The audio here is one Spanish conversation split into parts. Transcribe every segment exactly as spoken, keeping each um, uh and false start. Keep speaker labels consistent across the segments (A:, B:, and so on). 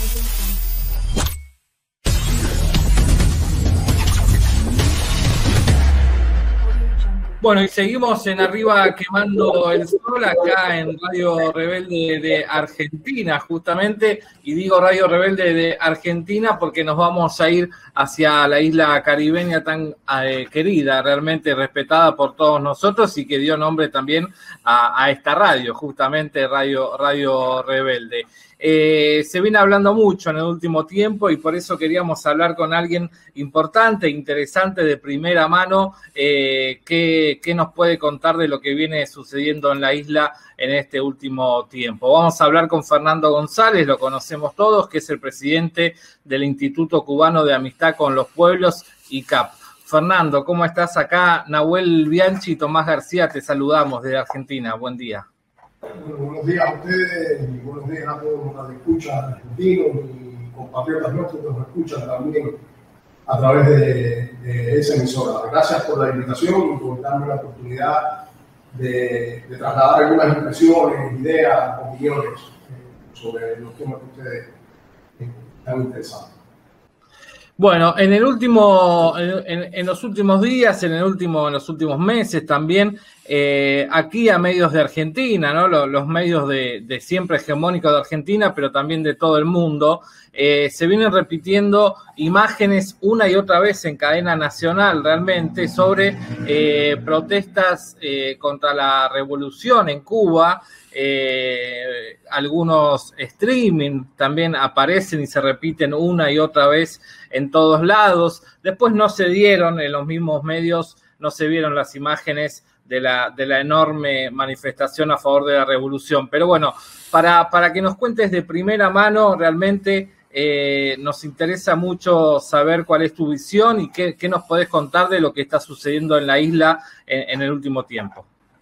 A: Bueno, y seguimos en Arriba Quemando el Sol, acá en Radio Rebelde de Argentina, justamente, y digo Radio Rebelde de Argentina porque nos vamos a ir hacia la isla caribeña tan eh, querida, realmente respetada por todos nosotros y que dio nombre también a, a esta radio, justamente Radio, Radio Rebelde. Eh, se viene hablando mucho en el último tiempo y por eso queríamos hablar con alguien importante, interesante, de primera mano, eh, que, que nos puede contar de lo que viene sucediendo en la isla en este último tiempo. Vamos a hablar con Fernando González, lo conocemos todos, que es el presidente del Instituto Cubano de Amistad con los Pueblos, I C A P. Fernando, ¿cómo estás? Acá Nahuel Bianchi y Tomás García, te saludamos desde Argentina. Buen día.
B: Bueno, buenos días a ustedes y buenos días a todos los que escuchan argentinos y compatriotas nuestros que nos escuchan también a través de, de esa emisora. Gracias por la invitación y por darme la oportunidad de, de trasladar algunas impresiones, ideas, opiniones eh, sobre los temas que ustedes eh, están interesados.
A: Bueno, en el último, en, en los últimos días, en el último, en los últimos meses también, eh, aquí a medios de Argentina, ¿no? Los, los medios de, de siempre hegemónicos de Argentina, pero también de todo el mundo, eh, se vienen repitiendo imágenes una y otra vez en cadena nacional realmente sobre eh, protestas eh, contra la revolución en Cuba. Eh, algunos streaming también aparecen y se repiten una y otra vez en todos lados. Después no se dieron en los mismos medios, no se vieron las imágenes de la, de la enorme manifestación a favor de la revolución. Pero bueno, para, para que nos cuentes de primera mano, realmente eh, nos interesa mucho saber cuál es tu visión y qué, qué nos podés contar de lo que está sucediendo en la isla en, en el último tiempo.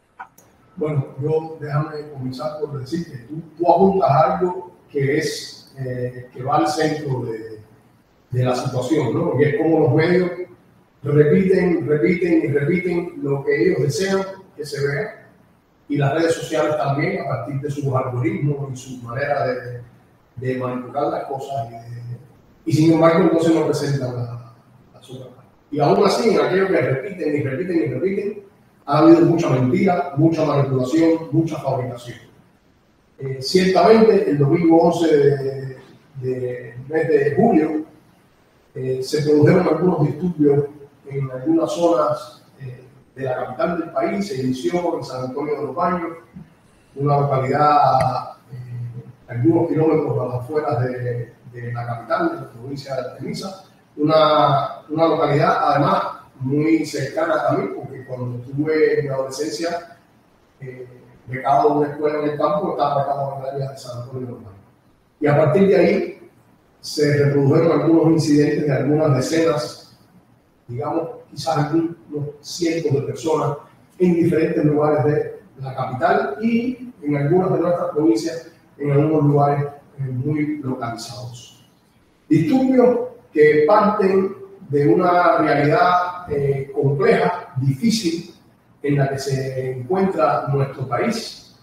B: Bueno, yo déjame comenzar por decir que tú, tú apuntas algo que es eh, que va al centro de, de la situación, ¿no? Y es como los medios repiten, repiten y repiten lo que ellos desean que se vea, y las redes sociales también, a partir de sus algoritmos y su manera de, de manipular las cosas, y, de, y sin embargo entonces no presentan la, la sola. Y aún así, en aquello que repiten y repiten y repiten, ha habido mucha mentira, mucha manipulación, mucha fabricación. Eh, ciertamente, el domingo once de, de mes de julio eh, se produjeron algunos disturbios en algunas zonas eh, de la capital del país. Se inició en San Antonio de los Baños, una localidad eh, algunos kilómetros a las afueras de, de la capital, de la provincia de Artemisa, una, una localidad además muy cercana a mí, porque cuando estuve en mi adolescencia, eh, becado en una escuela en el campo, estaba becado en el área de San Antonio de los Baños. Y a partir de ahí se reprodujeron algunos incidentes de algunas decenas, digamos, quizás algunos cientos de personas en diferentes lugares de la capital y en algunas de nuestras provincias, en algunos lugares eh, muy localizados. Disturbios que parten de una realidad eh, compleja, difícil, en la que se encuentra nuestro país,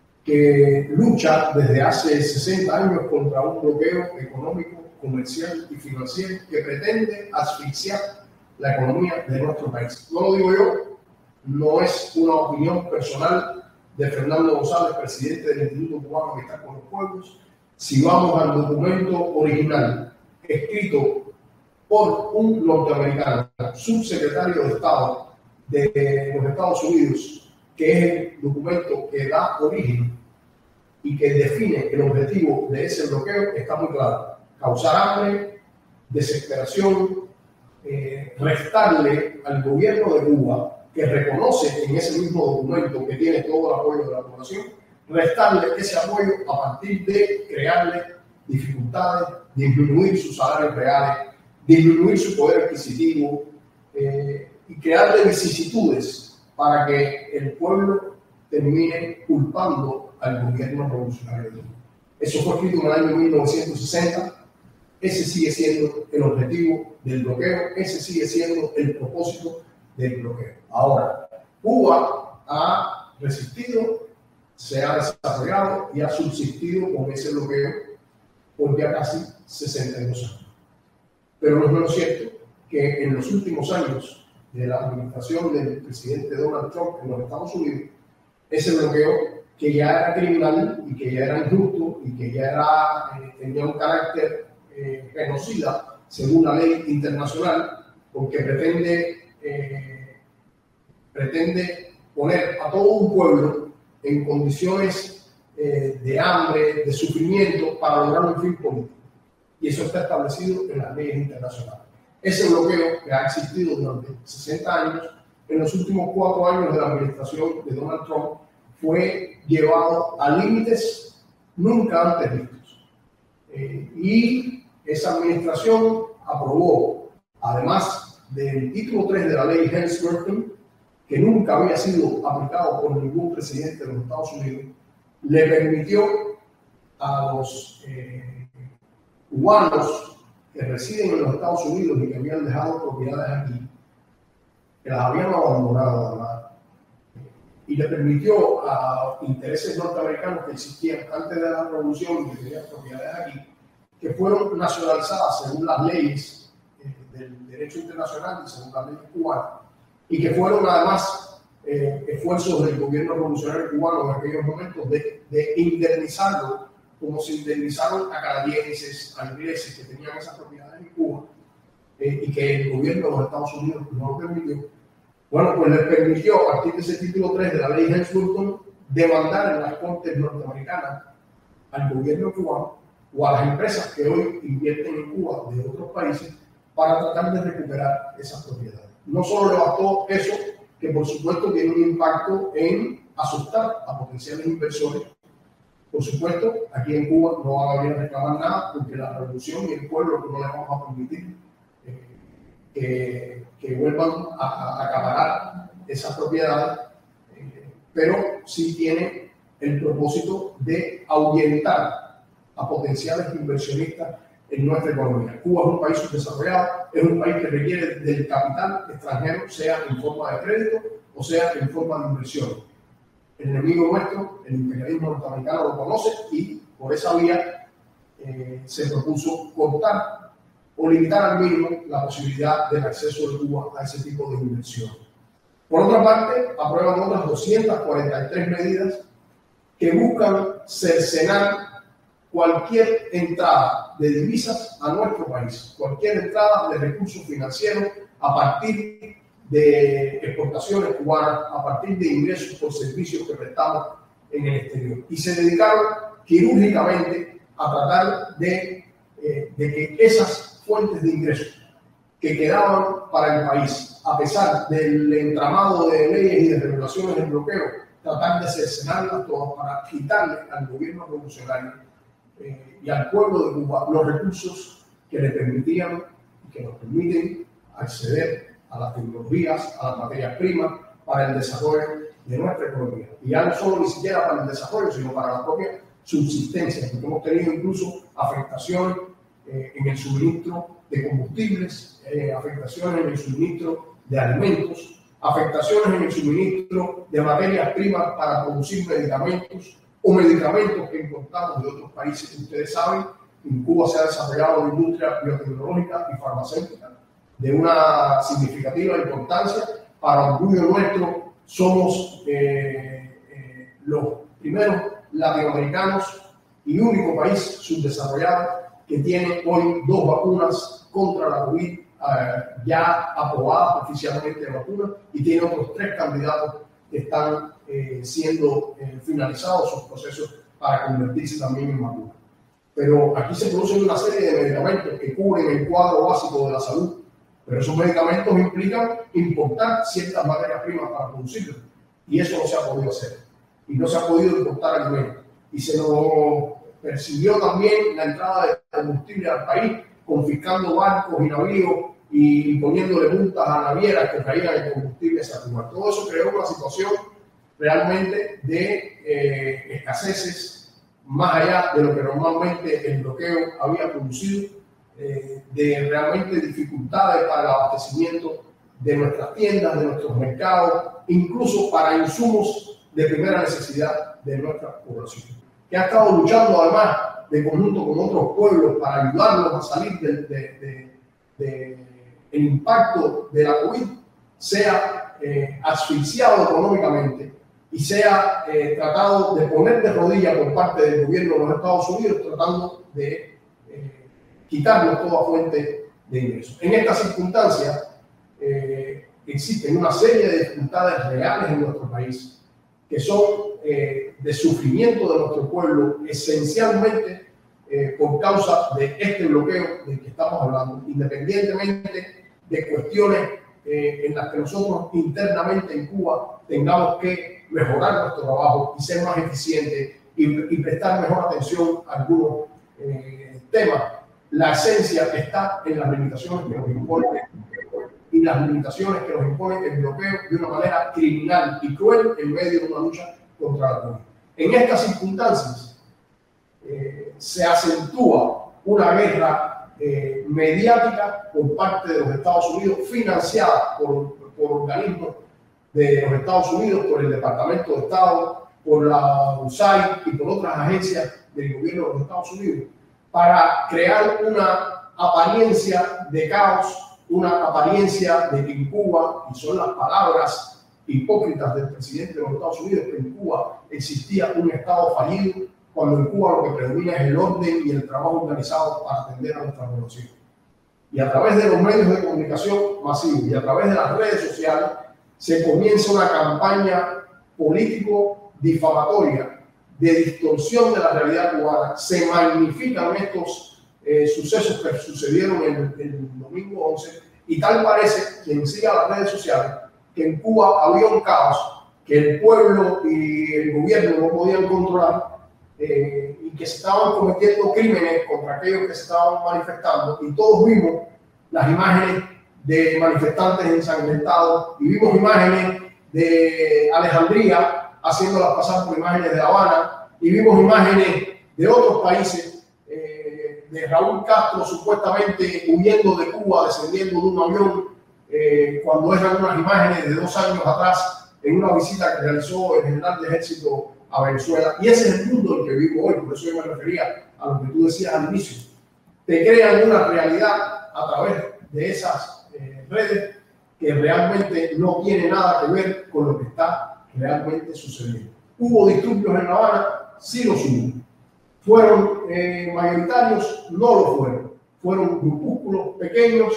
B: que lucha desde hace sesenta años contra un bloqueo económico, comercial y financiero que pretende asfixiar la economía de nuestro país. No lo digo yo, no es una opinión personal de Fernando González, presidente del Instituto Cubano de Amistad con los Pueblos. Si vamos al documento original, escrito por un norteamericano, subsecretario de Estado de los Estados Unidos, que es el documento que da origen y que define el objetivo de ese bloqueo, está muy claro: causar hambre, desesperación, eh, restarle al gobierno de Cuba, que reconoce en ese mismo documento que tiene todo el apoyo de la población, restarle ese apoyo a partir de crearle dificultades, disminuir sus salarios reales, disminuir su poder adquisitivo eh, y crearle vicisitudes para que el pueblo termine culpando al gobierno revolucionario de Cuba. Eso fue escrito en el año mil novecientos sesenta. Ese sigue siendo el objetivo del bloqueo, ese sigue siendo el propósito del bloqueo. Ahora, Cuba ha resistido, se ha desarrollado y ha subsistido con ese bloqueo por ya casi sesenta y dos años. Pero no es menos cierto que en los últimos años de la administración del presidente Donald Trump en los Estados Unidos, ese bloqueo que ya era criminal y que ya era injusto y que ya era, eh, tenía un carácter eh, genocida según la ley internacional, porque pretende, eh, pretende poner a todo un pueblo en condiciones eh, de hambre, de sufrimiento para lograr un fin político. Y eso está establecido en las leyes internacionales. Ese bloqueo que ha existido durante sesenta años, en los últimos cuatro años de la administración de Donald Trump, fue llevado a límites nunca antes vistos. Eh, y esa administración aprobó, además del título tres de la ley Helms-Burton, que nunca había sido aplicado por ningún presidente de los Estados Unidos, le permitió a los eh, cubanos que residen en los Estados Unidos y que habían dejado propiedades aquí, que las habían abandonado además, y le permitió a intereses norteamericanos que existían antes de la revolución y que tenían propiedades aquí, que fueron nacionalizadas según las leyes eh, del derecho internacional y según las leyes cubanas, y que fueron además eh, esfuerzos del gobierno revolucionario cubano en aquellos momentos de, de indemnizarlo, como se indemnizaron a canadienses, a ingleses que tenían esas propiedades en Cuba, eh, y que el gobierno de los Estados Unidos no lo permitió. Bueno, pues les permitió, a partir de ese título tres de la ley Helms-Burton, demandar en las cortes norteamericanas al gobierno cubano o a las empresas que hoy invierten en Cuba de otros países para tratar de recuperar esas propiedades. No solo le bastó eso, que por supuesto tiene un impacto en asustar a potenciales inversores. Por supuesto, aquí en Cuba no van a venir a reclamar nada porque la revolución y el pueblo no les vamos a permitir eh, que, que vuelvan a, a acaparar esas propiedades, eh, pero sí tiene el propósito de ahuyentar a potenciales inversionistas en nuestra economía. Cuba es un país subdesarrollado, es un país que requiere del capital extranjero, sea en forma de crédito o sea en forma de inversión. El enemigo nuestro, el imperialismo norteamericano, lo conoce y por esa vía eh, se propuso cortar o limitar al mínimo la posibilidad del acceso de Cuba a ese tipo de inversión. Por otra parte, aprueban otras doscientas cuarenta y tres medidas que buscan cercenar cualquier entrada de divisas a nuestro país, cualquier entrada de recursos financieros a partir de exportaciones cubanas, a partir de ingresos por servicios que prestamos en el exterior. Y se dedicaron quirúrgicamente a tratar de, eh, de que esas fuentes de ingresos que quedaban para el país, a pesar del entramado de leyes y de regulaciones del bloqueo, tratar de cercenarlas todas para quitarle al gobierno revolucionario eh, y al pueblo de Cuba los recursos que le permitían y que nos permiten acceder a las tecnologías, a las materias primas, para el desarrollo de nuestra economía. Y ya no solo ni siquiera para el desarrollo, sino para la propia subsistencia, porque hemos tenido incluso afectaciones eh, en el suministro de combustibles, eh, afectaciones en el suministro de alimentos, afectaciones en el suministro de materias primas para producir medicamentos o medicamentos que importamos de otros países. Ustedes saben, en Cuba se ha desarrollado una industria biotecnológica y farmacéutica de una significativa importancia. Para orgullo nuestro, somos eh, eh, los primeros latinoamericanos y único país subdesarrollado que tiene hoy dos vacunas contra la COVID eh, ya aprobadas oficialmente de vacunas, y tiene otros tres candidatos que están eh, siendo eh, finalizados sus procesos para convertirse también en vacunas. Pero aquí se producen una serie de medicamentos que cubren el cuadro básico de la salud. Pero esos medicamentos implican importar ciertas materias primas para producirlos. Y eso no se ha podido hacer. Y no se ha podido importar alimentos. Y se nos persiguió también la entrada de combustible al país, confiscando barcos y navíos y poniéndole multas a navieras que traían el combustible hacia Cuba. Todo eso creó una situación realmente de eh, escaseces, más allá de lo que normalmente el bloqueo había producido, eh, de realmente dificultades para el abastecimiento de nuestras tiendas, de nuestros mercados, incluso para insumos de primera necesidad de nuestra población, que ha estado luchando además de conjunto con otros pueblos para ayudarlos a salir del de, de, de, de impacto de la COVID, sea eh, asfixiado económicamente y sea eh, tratado de poner de rodillas por parte del gobierno de los Estados Unidos, tratando de eh, quitarnos toda fuente de ingresos. En estas circunstancias eh, existen una serie de dificultades reales en nuestro país que son eh, de sufrimiento de nuestro pueblo, esencialmente eh, por causa de este bloqueo del que estamos hablando, independientemente de cuestiones eh, en las que nosotros internamente en Cuba tengamos que mejorar nuestro trabajo y ser más eficientes y, y prestar mejor atención a algunos eh, temas. La esencia está en las limitaciones que nos imponen y las limitaciones que nos imponen el bloqueo de una manera criminal y cruel en medio de una lucha contra la COVID. En estas circunstancias eh, se acentúa una guerra eh, mediática por parte de los Estados Unidos, financiada por, por organismos de los Estados Unidos, por el Departamento de Estado, por la U S A I D y por otras agencias del gobierno de los Estados Unidos, para crear una apariencia de caos, una apariencia de que en Cuba, y son las palabras hipócritas del presidente de los Estados Unidos, que en Cuba existía un Estado fallido, cuando en Cuba lo que predomina es el orden y el trabajo organizado para atender a nuestra población. Y a través de los medios de comunicación masivos y a través de las redes sociales se comienza una campaña político-difamatoria de distorsión de la realidad cubana. Se magnifican estos eh, sucesos que sucedieron el, el domingo once, y tal parece, quien siga las redes sociales, que en Cuba había un caos que el pueblo y el gobierno no podían controlar, eh, y que se estaban cometiendo crímenes contra aquellos que se estaban manifestando, y todos vimos las imágenes de manifestantes ensangrentados y vimos imágenes de Alejandría haciéndolas pasar por imágenes de La Habana, y vimos imágenes de otros países, eh, de Raúl Castro supuestamente huyendo de Cuba, descendiendo de un avión, eh, cuando eran unas imágenes de dos años atrás en una visita que realizó el general de ejército a Venezuela. Y ese es el mundo en el que vivo hoy, por eso yo me refería a lo que tú decías al inicio. Te crean una realidad a través de esas eh, redes que realmente no tiene nada que ver con lo que está realmente sucediendo. ¿Hubo disturbios en La Habana? Sí los hubo. ¿Fueron eh, mayoritarios? No lo fueron. Fueron grupúsculos pequeños,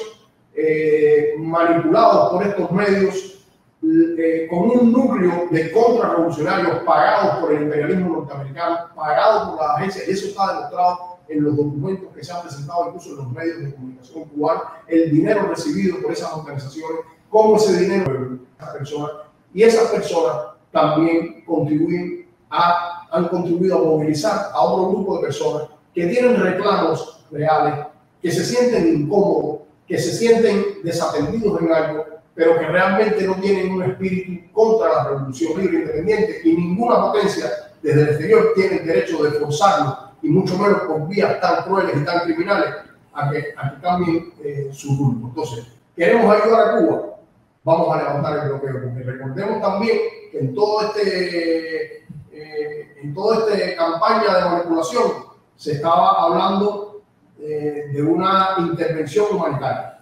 B: eh, manipulados por estos medios, eh, con un núcleo de contrarrevolucionarios pagados por el imperialismo norteamericano, pagados por las agencias, y eso está demostrado en los documentos que se han presentado incluso en los medios de comunicación cubanos, el dinero recibido por esas organizaciones, cómo ese dinero de esas personas, y esas personas también contribuyen a, han contribuido a movilizar a otro grupo de personas que tienen reclamos reales, que se sienten incómodos, que se sienten desatendidos en algo, pero que realmente no tienen un espíritu contra la revolución libre e independiente, y ninguna potencia desde el exterior tiene el derecho de forzarlo, y mucho menos por vías tan crueles y tan criminales, a que, a que cambien eh, su rumbo. Entonces, ¿queremos ayudar a Cuba? Vamos a levantar el bloqueo, porque recordemos también que en todo este, eh, en toda esta campaña de manipulación se estaba hablando eh, de una intervención humanitaria,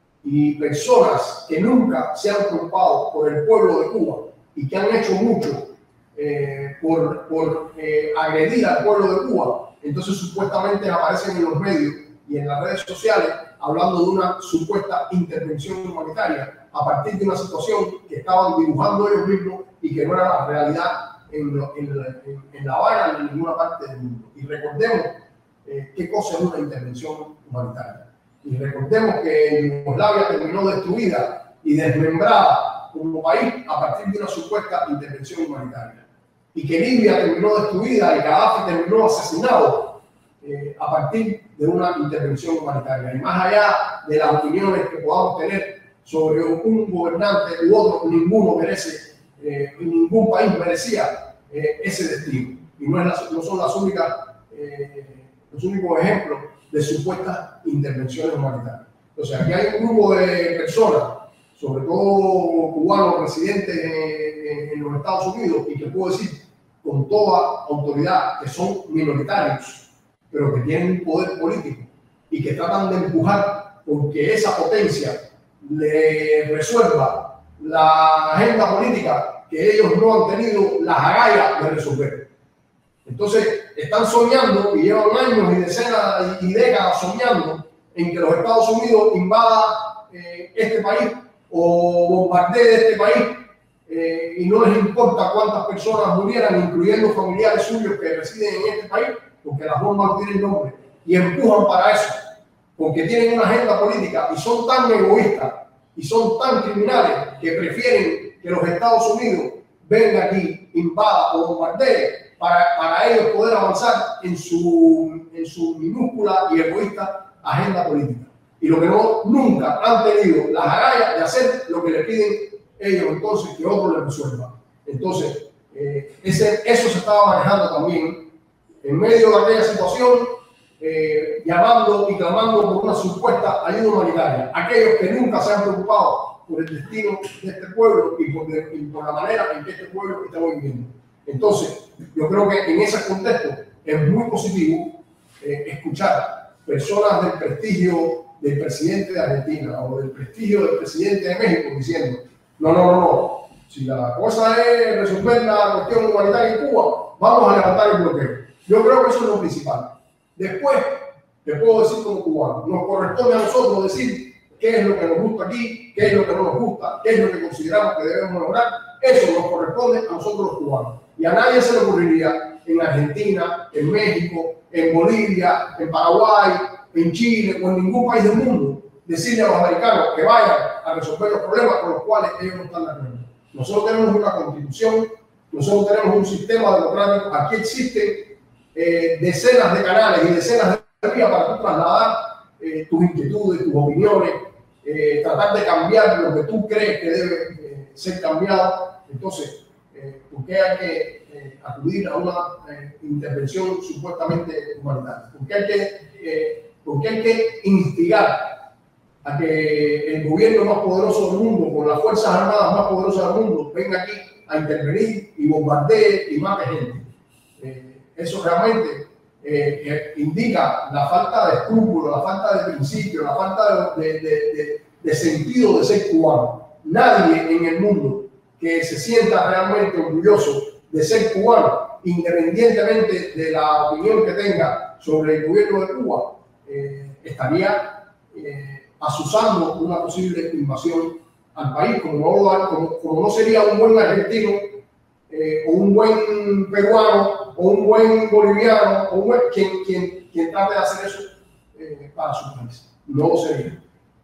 B: y personas que nunca se han preocupado por el pueblo de Cuba y que han hecho mucho eh, por, por eh, agredir al pueblo de Cuba, entonces supuestamente aparecen en los medios y en las redes sociales hablando de una supuesta intervención humanitaria a partir de una situación que estaban dibujando ellos mismos y que no era la realidad en, en, en, en La Habana ni en ninguna parte del mundo. Y recordemos eh, qué cosa es una intervención humanitaria. Y recordemos que Yugoslavia terminó destruida y desmembrada como país a partir de una supuesta intervención humanitaria. Y que Libia terminó destruida y Gaddafi terminó asesinado eh, a partir de una intervención humanitaria. Y más allá de las opiniones que podamos tener sobre un gobernante u otro, ninguno merece, eh, ningún país merecía eh, ese destino. Y no, es la, no son las únicas, eh, los únicos ejemplos de supuestas intervenciones humanitarias. O sea, aquí hay un grupo de personas, sobre todo cubanos residentes en, en los Estados Unidos, y que puedo decir con toda autoridad que son minoritarios, pero que tienen un poder político y que tratan de empujar porque esa potencia le resuelva la agenda política que ellos no han tenido las agallas de resolver. Entonces, están soñando y llevan años y decenas y décadas soñando en que los Estados Unidos invada eh, este país o bombardee este país eh, y no les importa cuántas personas murieran, incluyendo familiares suyos que residen en este país, porque las bombas no tienen nombre y empujan para eso, porque tienen una agenda política y son tan egoístas y son tan criminales que prefieren que los Estados Unidos venga aquí, invada o bombardee para, para ellos poder avanzar en su, en su minúscula y egoísta agenda política. Y lo que no, nunca han tenido las agallas de hacer lo que le piden ellos, entonces que otros les resuelvan. Entonces, eh, ese, eso se estaba manejando también en medio de aquella situación, eh, llamando y clamando por una supuesta ayuda humanitaria. Aquellos que nunca se han preocupado por el destino de este pueblo y por, de, y por la manera en que este pueblo está viviendo. Entonces, yo creo que en ese contexto es muy positivo eh, escuchar personas del prestigio del presidente de Argentina o del prestigio del presidente de México diciendo, no, no, no, no, si la cosa es resolver la cuestión humanitaria en Cuba, vamos a levantar el bloqueo. Yo creo que eso es lo principal. Después, te puedo decir como cubano, nos corresponde a nosotros decir qué es lo que nos gusta aquí, qué es lo que no nos gusta, qué es lo que consideramos que debemos lograr. Eso nos corresponde a nosotros los cubanos. Y a nadie se le ocurriría en Argentina, en México, en Bolivia, en Paraguay, en Chile o en ningún país del mundo decirle a los americanos que vayan a resolver los problemas con los cuales ellos no están de acuerdo. Nosotros tenemos una constitución, nosotros tenemos un sistema democrático, aquí existen eh, decenas de canales y decenas de vías para tú trasladar eh, tus inquietudes, tus opiniones, eh, tratar de cambiar lo que tú crees que debe eh, ser cambiado. Entonces, eh, ¿por qué hay que eh, acudir a una eh, intervención supuestamente humanitaria? ¿Por qué hay que, eh, por qué hay que instigar a que el gobierno más poderoso del mundo, con las fuerzas armadas más poderosas del mundo, venga aquí a intervenir y bombardee y mate gente? Eh, eso realmente eh, eh, indica la falta de escrúpulos, la falta de principio, la falta de, de, de, de sentido de ser cubano. Nadie en el mundo que se sienta realmente orgulloso de ser cubano, independientemente de la opinión que tenga sobre el gobierno de Cuba, eh, estaría eh, asusando una posible invasión al país, como no, como, como no sería un buen argentino, eh, o un buen peruano, o un buen boliviano, o un buen, quien, quien, quien trate de hacer eso eh, para su país. No lo sería.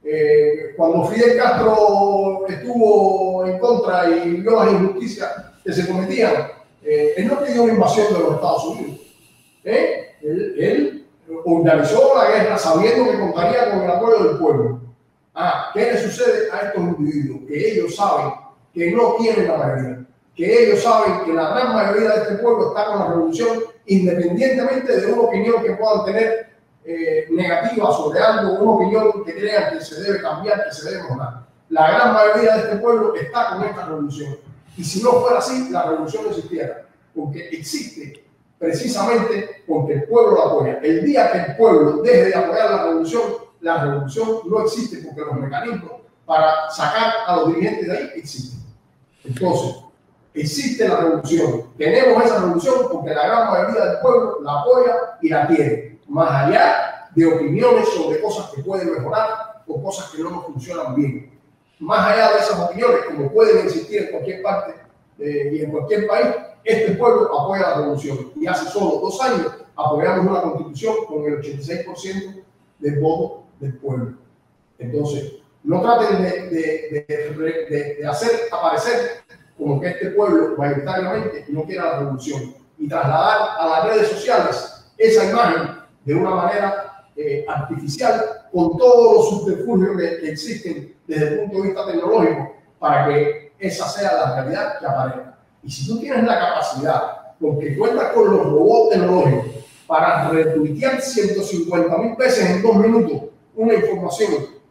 B: Eh, cuando Fidel Castro estuvo en contra y vio las injusticias que se cometían, eh, él no pidió una invasión de los Estados Unidos. ¿Eh? Él, él organizó la guerra sabiendo que contaría con el apoyo del pueblo. Ah, ¿qué le sucede a estos individuos? Que ellos saben que no tienen la mayoría, que ellos saben que la gran mayoría de este pueblo está con la revolución, independientemente de una opinión que puedan tener Eh, negativa sobre algo, una opinión que crean que se debe cambiar, que se debe mejorar. La gran mayoría de este pueblo está con esta revolución. Y si no fuera así, la revolución no existiera. Porque existe precisamente porque el pueblo la apoya. El día que el pueblo deje de apoyar la revolución, la revolución no existe, porque los mecanismos para sacar a los dirigentes de ahí existen. Entonces, existe la revolución. Tenemos esa revolución porque la gran mayoría del pueblo la apoya y la quiere. Más allá de opiniones sobre cosas que pueden mejorar o cosas que no nos funcionan bien. Más allá de esas opiniones, como pueden existir en cualquier parte eh, y en cualquier país, este pueblo apoya la revolución. Y hace solo dos años apoyamos una constitución con el ochenta y seis por ciento del voto del pueblo. Entonces, no traten de, de, de, de, de hacer aparecer como que este pueblo mayoritariamente no quiera la revolución y trasladar a las redes sociales esa imagen de una manera eh, artificial, con todos los subterfugios que, que existen desde el punto de vista tecnológico, para que esa sea la realidad que aparezca. Y si tú tienes la capacidad, porque cuentas con los robots tecnológicos, para retuitear ciento cincuenta mil veces en dos minutos una información,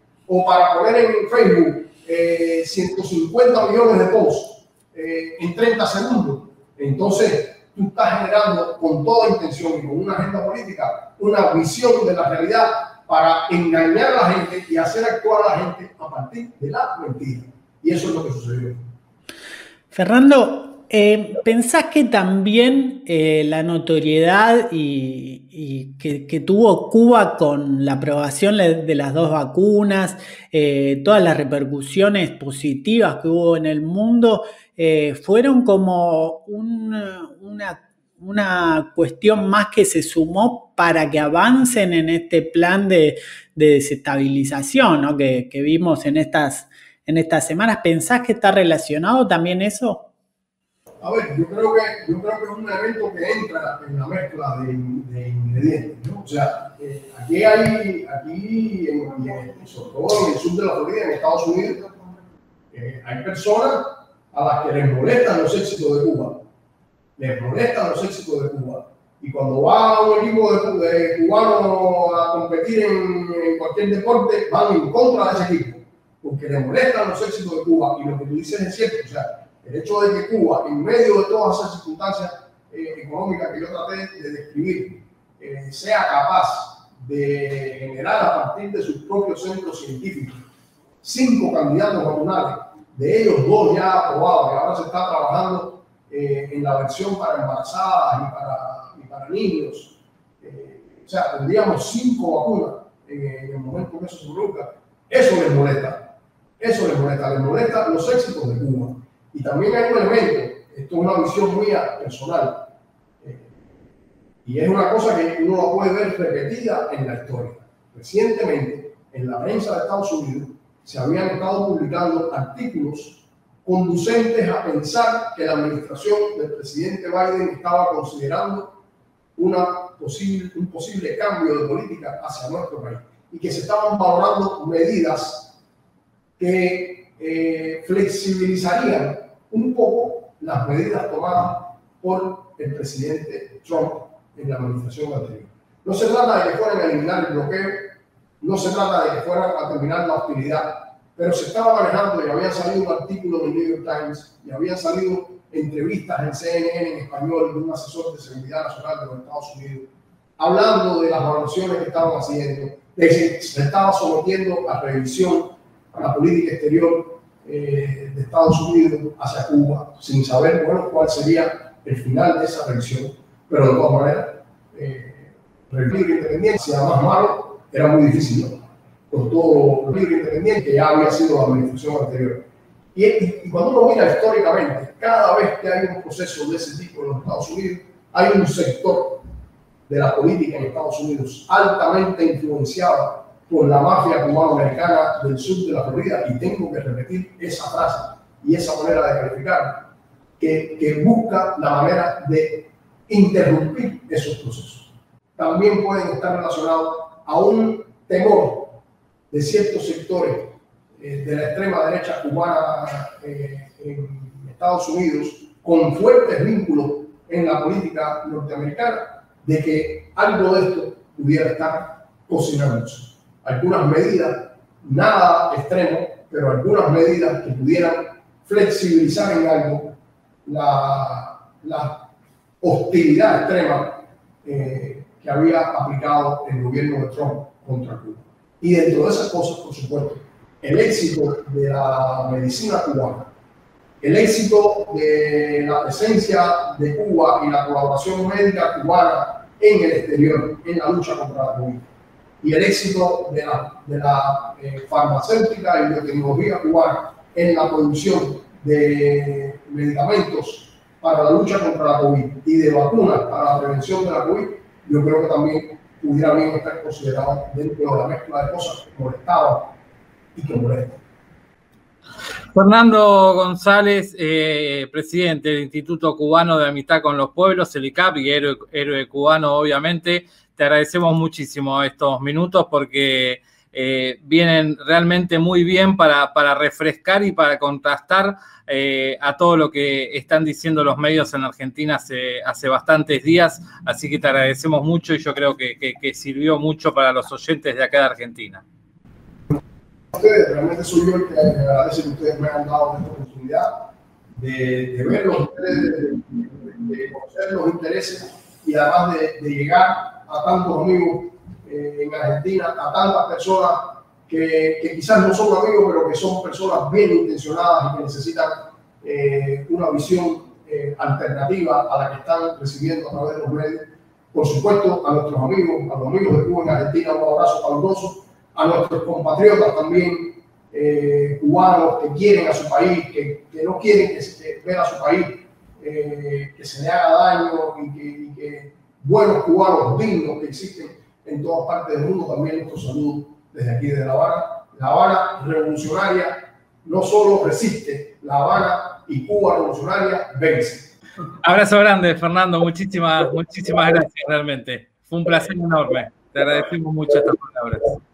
B: o para poner en Facebook eh, ciento cincuenta millones de posts eh, en treinta segundos, entonces tú estás generando con toda intención y con una agenda política una visión de la realidad para engañar a la gente y hacer actuar a la gente a partir de la mentira. Y eso es lo que sucedió.
C: Fernando, eh, ¿pensás que también eh, la notoriedad y, y que, que tuvo Cuba con la aprobación de las dos vacunas, eh, todas las repercusiones positivas que hubo en el mundo, eh, fueron como un, una, una cuestión más que se sumó para que avancen en este plan de, de desestabilización, ¿no? que, que vimos en estas en estas semanas? ¿Pensás que está relacionado también eso?
B: A ver, yo creo que, yo creo que es un evento que entra en la mezcla de, de ingredientes, ¿no? O sea, eh, aquí hay, aquí, en, en, sobre todo en el sur de la Florida, en Estados Unidos, eh, hay personas a las que les molestan los éxitos de Cuba. Les molestan los éxitos de Cuba. Y cuando va un equipo de, de cubanos a competir en, en cualquier deporte, van en contra de ese equipo, porque les molestan los éxitos de Cuba. Y lo que tú dices es cierto. O sea, el hecho de que Cuba, en medio de todas esas circunstancias eh, económicas que yo traté de describir, eh, sea capaz de generar a partir de sus propios centros científicos cinco candidatos vacunales, de ellos dos ya aprobados, y ahora se está trabajando eh, en la versión para embarazadas y para, y para niños. Eh, o sea, tendríamos cinco vacunas en, en el momento que eso se produzca. Eso les molesta. Eso les molesta. Les molesta los éxitos de Cuba. Y también hay un elemento, esto es una visión mía personal, eh, y es una cosa que uno la puede ver repetida en la historia. Recientemente, en la prensa de Estados Unidos, se habían estado publicando artículos conducentes a pensar que la administración del presidente Biden estaba considerando una posible, un posible cambio de política hacia nuestro país y que se estaban valorando medidas que eh, flexibilizarían un poco las medidas tomadas por el presidente Trump en la administración anterior. No se trata de que fueran a eliminar el bloqueo, no se trata de que fueran a terminar la hostilidad, pero se estaba manejando y había salido un artículo en el New York Times y habían salido entrevistas en C N N en español de un asesor de seguridad nacional de los Estados Unidos, hablando de las evaluaciones que estaban haciendo, de que se estaba sometiendo a revisión a la política exterior eh, de Estados Unidos hacia Cuba, sin saber, bueno, cuál sería el final de esa revisión. Pero de todas maneras, eh, República Independiente, si era más malo, era muy difícil, ¿no? Con todo República Independiente, que ya había sido la administración anterior. Y, y, y cuando uno mira históricamente, cada vez que hay un proceso de ese tipo en los Estados Unidos, hay un sector de la política en Estados Unidos altamente influenciado por la mafia cubano-americana del sur de la Florida, y tengo que repetir esa frase y esa manera de calificar, que, que busca la manera de interrumpir esos procesos. También pueden estar relacionados a un temor de ciertos sectores eh, de la extrema derecha cubana eh, en Estados Unidos, con fuertes vínculos en la política norteamericana, de que algo de esto pudiera estar cocinándose. Algunas medidas, nada extremo, pero algunas medidas que pudieran flexibilizar en algo la, la hostilidad extrema eh, que había aplicado el gobierno de Trump contra Cuba. Y dentro de esas cosas, por supuesto, el éxito de la medicina cubana, el éxito de la presencia de Cuba y la colaboración médica cubana en el exterior, en la lucha contra la COVID, y el éxito de la, de la eh, farmacéutica y biotecnología cubana en la producción de medicamentos para la lucha contra la COVID y de vacunas para la prevención de la COVID, yo creo que también pudiera bien estar considerado dentro de la mezcla de cosas que molestaban y que molestan.
A: Fernando González, eh, presidente del Instituto Cubano de Amistad con los Pueblos, el I C A P, y héroe, héroe cubano, obviamente. Te agradecemos muchísimo estos minutos porque eh, vienen realmente muy bien para, para refrescar y para contrastar eh, a todo lo que están diciendo los medios en Argentina hace, hace bastantes días. Así que te agradecemos mucho y yo creo que, que, que sirvió mucho para los oyentes de acá de Argentina.
B: Ustedes, realmente soy yo el que agradece que ustedes me han dado esta oportunidad de, de ver los intereses, de, de conocer los intereses y además de, de llegar a tantos amigos eh, en Argentina, a tantas personas que, que quizás no son amigos, pero que son personas bien intencionadas y que necesitan eh, una visión eh, alternativa a la que están recibiendo a través de los medios. Por supuesto, a nuestros amigos, a los amigos de Cuba en Argentina, un abrazo caluroso, a nuestros compatriotas también, eh, cubanos que quieren a su país, que, que no quieren que, que ver a su país eh, que se le haga daño y que, y que buenos cubanos dignos que existen en todas partes del mundo. También nuestro saludo desde aquí de La Habana. La Habana revolucionaria no solo resiste, La Habana y Cuba revolucionaria vence.
A: Abrazo grande, Fernando. Muchísimas, muchísimas gracias realmente. Fue un placer enorme. Te agradecemos mucho estas palabras.